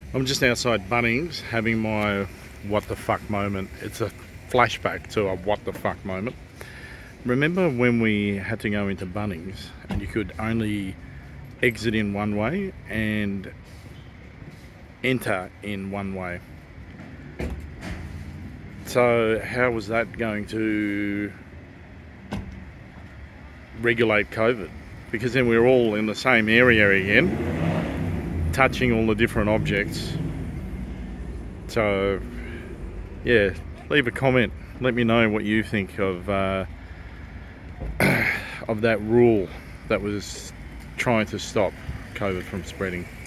I'm just outside Bunnings having my what the fuck moment. It's a flashback to a what the fuck moment. Remember when we had to go into Bunnings and you could only exit in one way and enter in one way? So how was that going to regulate COVID? Because then we were all in the same area again, touching all the different objects. So yeah, leave a comment. Let me know what you think of that rule that was trying to stop COVID from spreading.